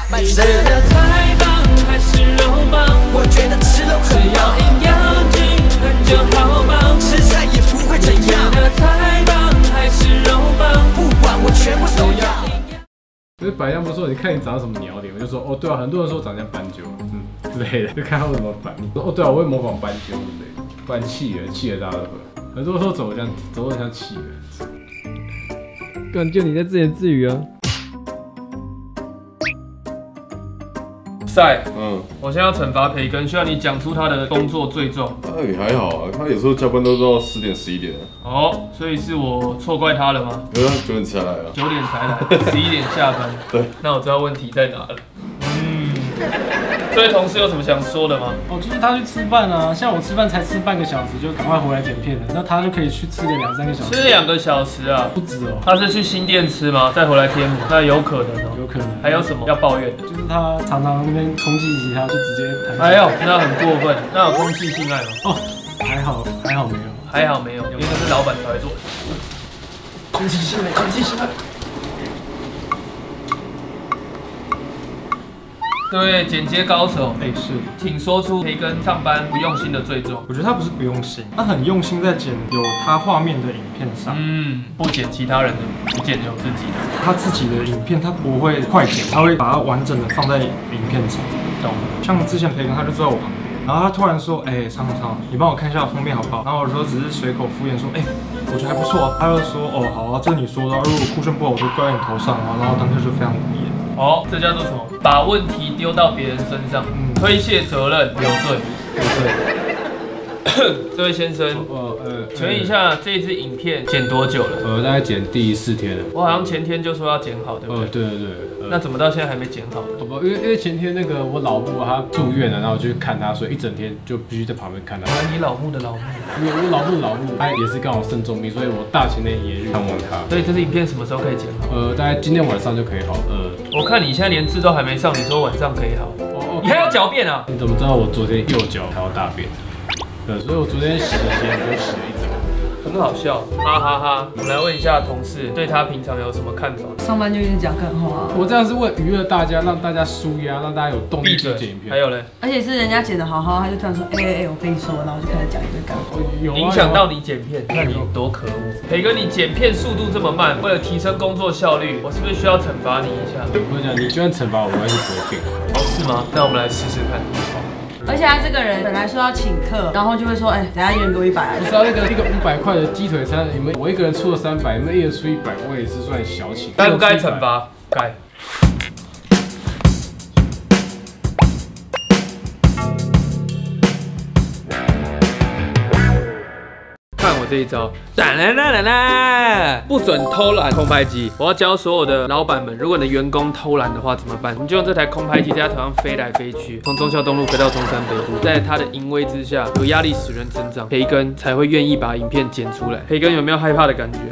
你觉得菜棒还是肉棒？我觉得吃肉很棒，只要营养均衡就好棒，吃菜也不会怎样。你觉得菜棒还是肉棒？不管我全部都要。 可是白羊不是说你看你长什么鸟脸，我就说哦对啊，很多人说长像斑鸠，之类的，就看他怎么反应。哦对啊，我会模仿斑鸠之类的，不然企鹅大家都会。很多人说走得像企鹅。感觉你在自言自语啊。 赛，我现在要惩罚培根，需要你讲出他的工作罪状。 那也还好啊，他有时候加班都到10点11点。 哦，所以是我错怪他了吗 9点才来啊。 9点才来，11点下班。 对， 那我知道问题在哪了。这位同事有什么想说的吗？ 哦，就是他去吃饭啊，像我吃饭才吃半个小时，就赶快回来剪片了，那他就可以去吃个2、3个小时。 吃2个小时啊？ 不止哦。 他是去新店吃吗？再回来天母？那有可能哦。 有可能。还有什么要抱怨的？ 就是他常常那边空气吉他就直接弹。 哎呦，那很过分。那有空气性爱吗？ 哦，还好没有。 还好没有，因为那是老板才会做的。 空气性爱。 各位剪接高手， 是， 请说出培根上班不用心的罪状。 我觉得他不是不用心，他很用心在剪有他画面的影片上， 不剪其他人的，只剪有自己的。 他自己的影片他不会快剪，他会把它完整的放在影片上。懂？像之前培根他就坐在我旁边，然后他突然说，常，你帮我看一下封面好不好？然后我说只是随口敷衍说，我觉得还不错啊。他就说，哦，好啊，这是你说的，如果酷炫不好，我就怪在你头上啊。然后当时就非常无言。 哦，这叫做什么？把问题丢到别人身上，推卸责任，有罪。这位先生，请问一下，这一支影片剪多久了？ 大概剪第4天了。 我好像前天就说要剪好，对不对？ 对。 那怎么到现在还没剪好呢？ 因为前天那个我老母她住院了，然后我就去看她，所以一整天就必须在旁边看她。 你老母的老母？ 因为我老母她也是刚好肾重病，所以我大前天也去看望她。 所以这支影片什么时候可以剪好？ 大概今天晚上就可以好。 我看你现在连字都还没上，你说晚上可以好？你还要狡辩啊？ 你怎么知道我昨天右脚还要大便？所以我昨天洗鞋就洗了一整晚， 很好笑，哈哈哈。我们来问一下同事，对他平常有什么看法？ 上班就一直讲干话。 我这样是为了娱乐大家，让大家舒压，让大家有动力去剪影片。 还有嘞， 而且是人家剪得好好，他就突然说，我跟你说，然后就开始讲一堆干话， 影响到你剪片，那你有多可恶？培哥，你剪片速度这么慢，为了提升工作效率，我是不是需要惩罚你一下？ 我跟你讲，你就算惩罚我，我还是不会变。 是吗？那我们来试试看。 而且他这个人本来说要请客，然后就会说，等下1人给我100。 你知道那个一个500块的鸡腿餐，我一个人出了300，你们一人出100，我也是算小请。 该不该惩罚？该。看我这一招，不准偷懒空拍机。我要教所有的老板们，如果你的员工偷懒的话怎么办？你就用这台空拍机在他头上飞来飞去，从忠孝东路飞到中山北路，在他的淫威之下，有压力使人成长，培根才会愿意把影片剪出来。培根有没有害怕的感觉？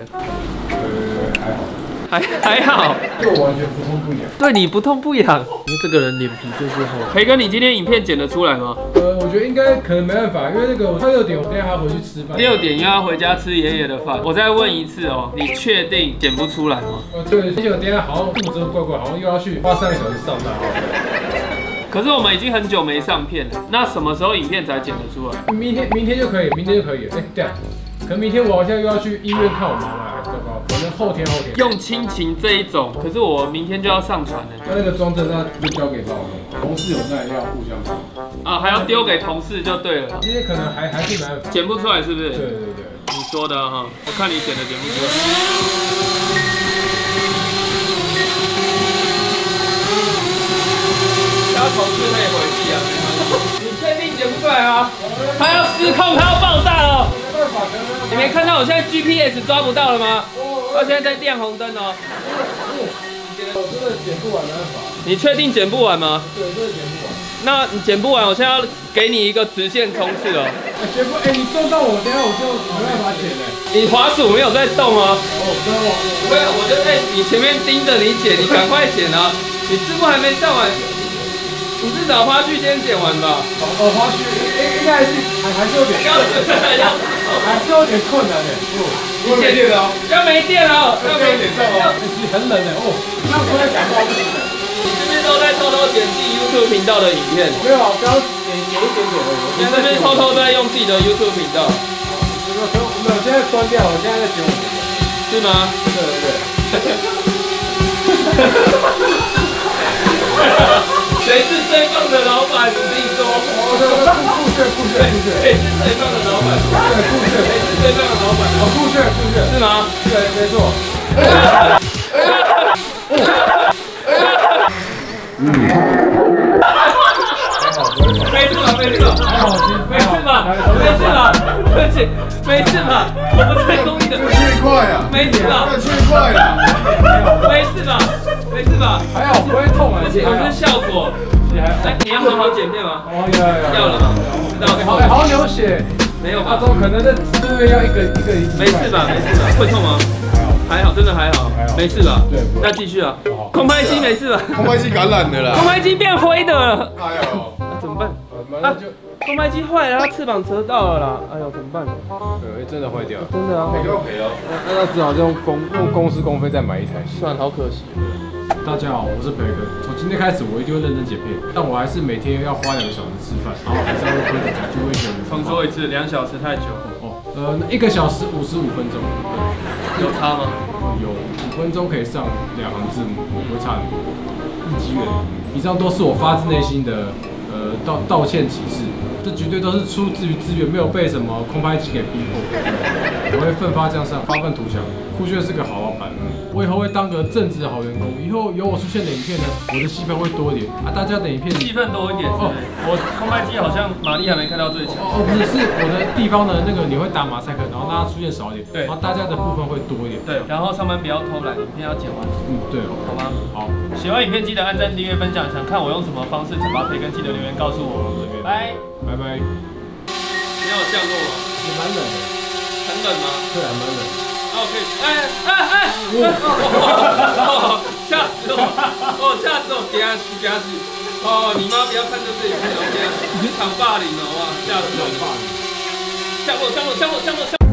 还好， 对我完全不痛不痒。 对你不痛不痒，因为这个人脸皮就是厚。培根，你今天影片剪得出来吗？ 我觉得应该可能没办法，因为那个他6点，我等下还要回去吃饭。 6点又要回家吃爷爷的饭。我再问一次哦，你确定剪不出来吗？ 对，而且我等下好像肚子怪怪，好像又要去花3个小时上大号。 可是我们已经很久没上片了，那什么时候影片才剪得出来？ 明天就可以，明天就可以。对啊。可能明天我好像又要去医院看我妈妈，糟糕，可能后天。 用亲情这一种，可是我明天就要上传了。 那个装帧那就交给老公，同事有在要互相帮。 还要丢给同事就对了。 今天可能还是没办法， 剪不出来是不是？ 对。 你说的哈，我看你剪的剪不出来。要同事可以回避啊，你确定剪不出来吗？他要失控，他要爆炸了！你没看到我现在 GPS 抓不到了吗？他现在在亮红灯哦。 我真的剪不完，没办法。 你确定剪不完吗？ 对，真的剪不完。 那你剪不完，我现在要给你一个直线冲刺哦。 剪不，你动到我，等下我就没办法剪了。 你滑鼠没有在动哦。对，我就在你前面盯着你剪，你赶快剪啊！你字幕还没上完。你至少花絮先剪完吧。 花絮应该还是有点，还是有点困难的。 你没电了，要没电了， 要没电了，其实很冷的哦。那不会感冒不行的。 你这边都在偷 YouTube 频道的影片。 没有，刚刚点一点而已。 你在这边偷偷在用自己的 YouTube 频道。 没有，现在关掉，我现在在剪我的。 是吗？谁是最棒的老板？你自己说。酷炫。谁是最棒的老板？酷炫。谁是最棒的老板？ 酷炫。 是吗？ 对，没错。 没事吧？还好，没事吧？对不起，没事吧？我不是故意的。 去快啊！ 没事吧？ 去快啊！ 没事吧？ 还好，不会痛啊。 而且我是效果。哎，你要好好剪片吗？要了吗？知道。 好像流血。 没有吧？ 可能这边要一个。 没事吧？会痛吗？还好，真的还好，没事吧？ 对， 那继续啊。空拍机没事吧？ 空拍机感染的啦。 空拍机变灰的了。 哎呦， 那怎么办？空拍机坏了，它翅膀折到了啦。哎呦，怎么办？ 对，真的坏掉了。 真的啊。 赔就赔了。 那只好用公司公费再买一台。 算好可惜。 大家好，我是培根。从今天开始，我一定会认真剪片，但我还是每天要花2个小时吃饭，然后还是要为规则讲究会选。 重说一次，2小时太久。 1个小时55分钟。 有差吗？ 有5分钟可以上2行字母，不会差很多。日积月累，以上都是我发自内心的道歉启事，这绝对都是出自于自愿，没有被什么空拍机给逼迫。我会奋发向上，发愤图强。酷炫是个好老板，我以后会当个正直的好员工。以后有我出现的影片呢，我的戏份会多一点啊。大家的影片戏份多一点哦。我空拍机好像马力还没开到最强。 不是，是我的地方的那个你会打马赛克，然后让它出现少一点。 对， 然后大家的部分会多一点。 对，然后上班不要偷懒，影片要剪完。 对哦， 好吗？ 好。 喜欢影片记得按赞、订阅、分享。想看我用什么方式惩罚培根，记得留言告诉我。拜拜。 你要有降落吗？ 也蛮冷的。 很冷吗？ 对啊，蛮冷。 OK， 吓死我！吓死我！给他死！哦，你妈不要看这影片，我给他职场霸凌哦，哇，吓死我！霸凌！降落！